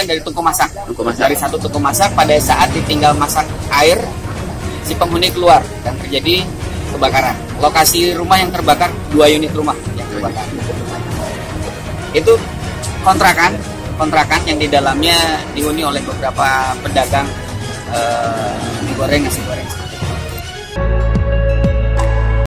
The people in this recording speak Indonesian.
dari tungku masak. Dari satu tungku masak, pada saat ditinggal masak air, si penghuni keluar dan terjadi kebakaran. Lokasi rumah yang terbakar 2 unit rumah yang terbakar. Itu kontrakan yang di dalamnya dihuni oleh beberapa pedagang mie goreng, nasi goreng.